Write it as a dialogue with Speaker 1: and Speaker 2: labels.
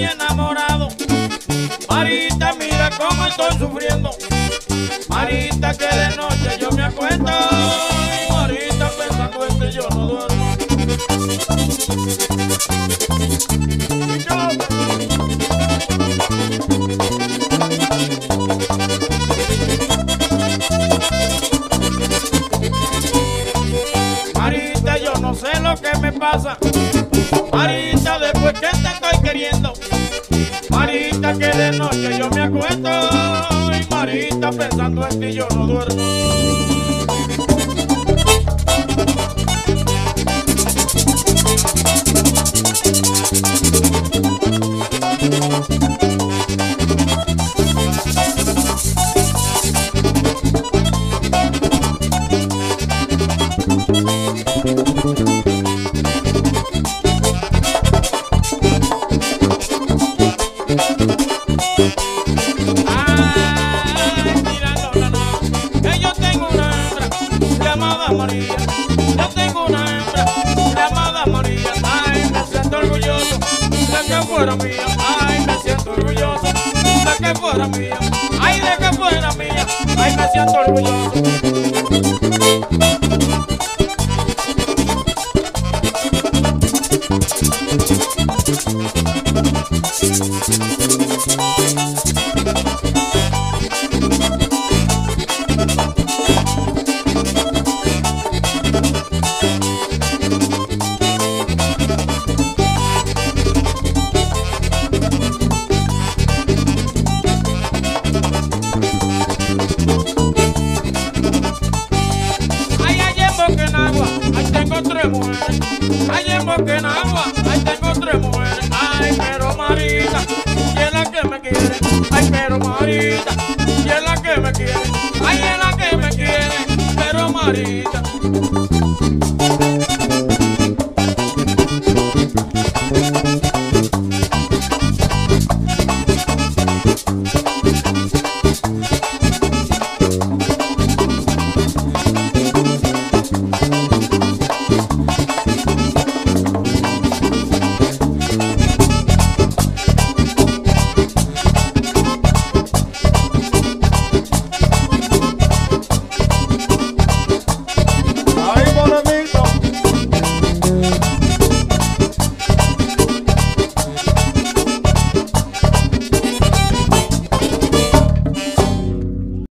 Speaker 1: enamorado. Marita, mira cómo estoy sufriendo. Marita, que de noche yo me acuesto. Y Marita, pensando en que yo no duermo. Marita, yo no sé lo que me pasa. Marita, después que te estoy queriendo. Marita, que de noche yo me acuesto. Y Marita, pensando en ti yo no duermo. María, yo tengo una hembra llamada María. Ay, me siento orgulloso de que fuera mía. Ay, me siento orgulloso de que fuera mía. Ay, de que fuera mía. Ay, me siento orgulloso. Ay, en Boquenagua, ahí tengo tres mujeres. Ay, pero Marita, que es la que me quiere. Ay, pero